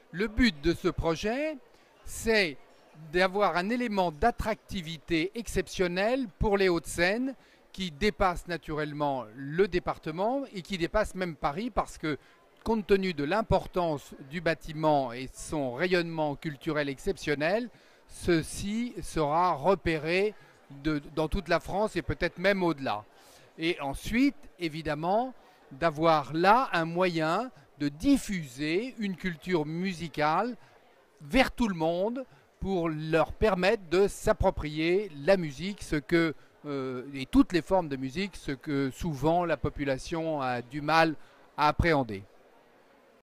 Le but de ce projet, c'est d'avoir un élément d'attractivité exceptionnel pour les Hauts-de-Seine qui dépasse naturellement le département et qui dépasse même Paris parce que compte tenu de l'importance du bâtiment et son rayonnement culturel exceptionnel, ceci sera repéré dans toute la France et peut-être même au-delà. Et ensuite, évidemment, d'avoir là un moyen de diffuser une culture musicale vers tout le monde pour leur permettre de s'approprier la musique, et toutes les formes de musique, ce que souvent la population a du mal à appréhender.